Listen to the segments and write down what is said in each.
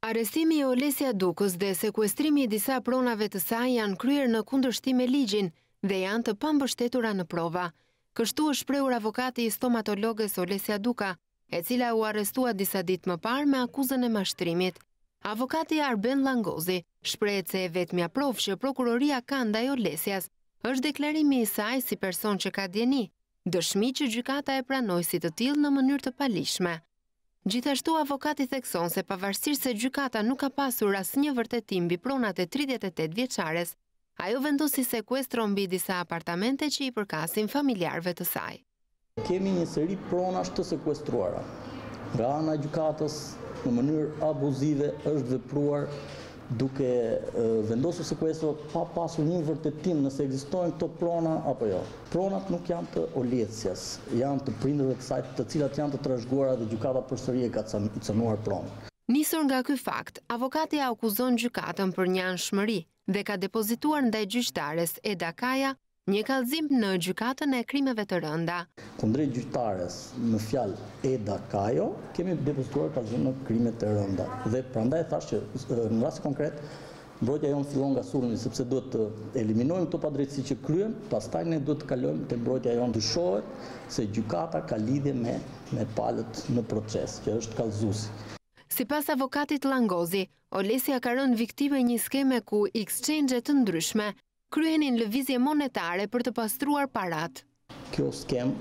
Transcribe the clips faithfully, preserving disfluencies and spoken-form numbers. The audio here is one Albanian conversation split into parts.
Arestimi i Olesja Dukës dhe sekuestrimi i disa pronave të saj janë kryer në kundërshtim me ligjin dhe janë të pambështetura në prova. Kështu është shprehur avokati i stomatologes Olesja Duka, e cila u arrestua disa ditë më parë me akuzën e mashtrimit. Avokati Arben Langozi shprehet se e vetmja provë që prokuroria ka ndaj Olesjas është deklarimi i saj si person që ka djeni, dëshmi që gjykata e pranoi si të tillë në mënyrë të palishme. Gjithashtu avokati thekson se pavarësisht se gjykata nuk ka pasur asnjë vërtetim mbi pronat e tridhjetë e tetë vjeçares, ajo vendosi sekuestro mbi disa apartamente që i përkasin familjarëve të saj. Kemi një seri pronash të sekuestruara. Nga ana e gjykatës në mënyrë abuzive është vepruar duke vendosur sekuestro pa pasur një vërtetim nëse ekzistojnë këto prona apo jo. Pronat nuk janë të Olesjas, janë të prindërve të saj, të cilat janë të trashëguara dhe gjykata përsëri e ka cënuar pronë. Nisur nga ky fakt, avokati akuzon gjykatën për një anshmëri dhe ka depozituar ndaj gjyqtares Eda Kaja një kallëzim në gjykatën e krimeve të rënda. Kundrejt gjyqtares me fjalë Eda Kajo, kemi depozituar kallëzim në krimet të rënda. Dhe prandaj thash që në rast konkret mbrojtja jonë fillon nga sulmi sepse duhet të eliminojmë këto padrejtësi që kryen, pastaj ne duhet të kalojmë te mbrojtja jonë dyshohet se gjykata ka lidhje me me palët në proces, që është kallëzuesi. Sipas avokatit Langozi, Olesja ka rënë viktimë e një skeme ku exchange të ndryshme kryenin lëvizje monetare për të pastruar parat. Kjo skem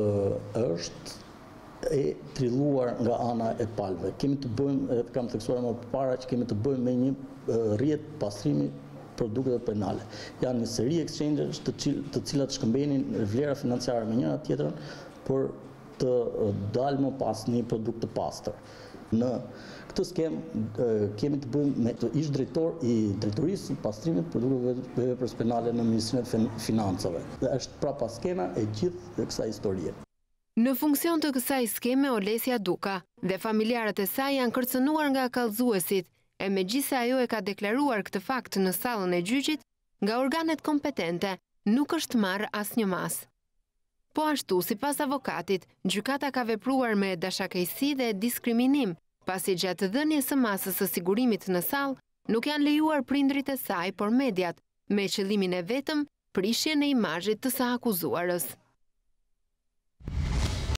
është e trilluar nga ana e palëve. Kemi të bëjmë, e kam theksuar më përpara, që kemi të bëjmë me një rrjet pastrimi produkteve penale. Janë një seri exchanges të, cil, të cilat shkëmbenin vlera financiare me njëra tjetrën për të dalë më pas një produkt të pastër. Në këtë skem kemi të bëjmë me të ish drejtor i drejtorisë pastrimit produkteve veprës penale në Ministrinë e Financave. Dhe është prapa skema e gjithë kësaj historie. Në funksion të kësaj skeme, Olesja Duka dhe familjarët e saj janë kërcënuar nga kallëzuesit, e megjithse ajo e ka deklaruar këtë fakt në sallën e gjyqit, nga organet kompetente nuk është marrë asnjë mas. Po ashtu, sipas avokatit, gjykata ka vepruar me dashakejsi dhe diskriminim, pasi gjatë dhënies së masës së sigurimit në sallë nuk janë lejuar prindrit e saj, por mediat, me qëllimin e vetëm prishjen e imazhit të së akuzuarës.